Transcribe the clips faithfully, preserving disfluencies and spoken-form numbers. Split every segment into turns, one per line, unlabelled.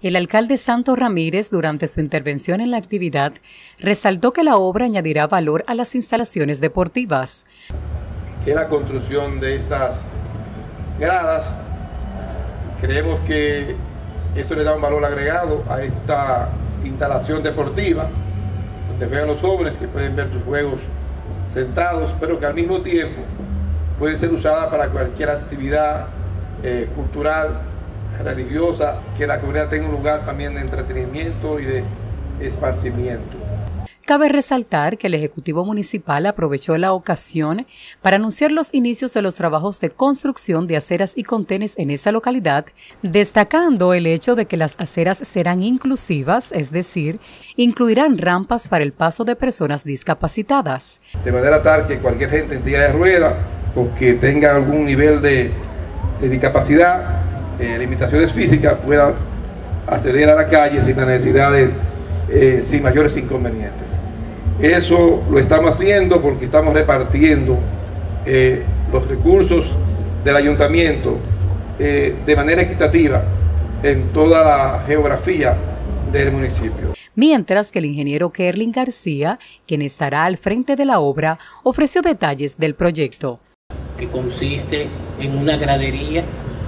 El alcalde Santos Ramírez, durante su intervención en la actividad, resaltó que la obra añadirá valor a las instalaciones deportivas.
Que la construcción de estas gradas, creemos que eso le da un valor agregado a esta instalación deportiva, donde vean los jóvenes que pueden ver sus juegos sentados, pero que al mismo tiempo pueden ser usadas para cualquier actividad eh, cultural, religiosa, que la comunidad tenga un lugar también de entretenimiento y de esparcimiento.
Cabe resaltar que el Ejecutivo Municipal aprovechó la ocasión para anunciar los inicios de los trabajos de construcción de aceras y contenes en esa localidad, destacando el hecho de que las aceras serán inclusivas, es decir, incluirán rampas para el paso de personas discapacitadas.
De manera tal que cualquier gente en silla de ruedas o que tenga algún nivel de, de discapacidad, eh, limitaciones físicas, pueda acceder a la calle sin la necesidad de, eh, sin mayores inconvenientes. Eso lo estamos haciendo porque estamos repartiendo eh, los recursos del ayuntamiento eh, de manera equitativa en toda la geografía del municipio.
Mientras que el ingeniero Kerlin García, quien estará al frente de la obra, ofreció detalles del proyecto.
Que consiste en una gradería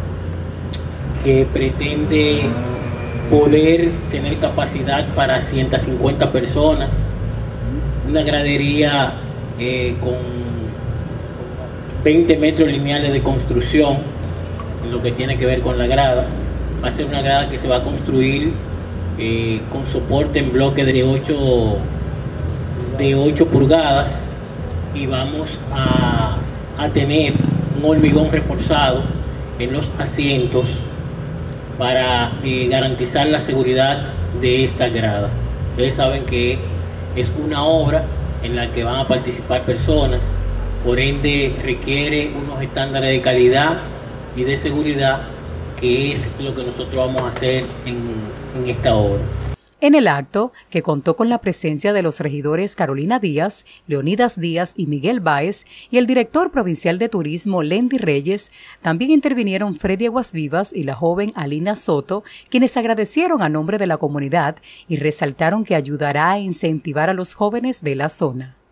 que pretende poder tener capacidad para ciento cincuenta personas, una gradería eh, con veinte metros lineales de construcción en lo que tiene que ver con la grada. Va a ser una grada que se va a construir eh, con soporte en bloque de ocho, de ocho pulgadas y vamos a, a tener un hormigón reforzado en los asientos para eh, garantizar la seguridad de esta grada. Ustedes saben que es una obra en la que van a participar personas, por ende requiere unos estándares de calidad y de seguridad, que es lo que nosotros vamos a hacer en, en esta obra.
En el acto, que contó con la presencia de los regidores Carolina Díaz, Leonidas Díaz y Miguel Báez, y el director provincial de turismo Lendy Reyes, también intervinieron Freddy Aguasvivas y la joven Alina Soto, quienes agradecieron a nombre de la comunidad y resaltaron que ayudará a incentivar a los jóvenes de la zona.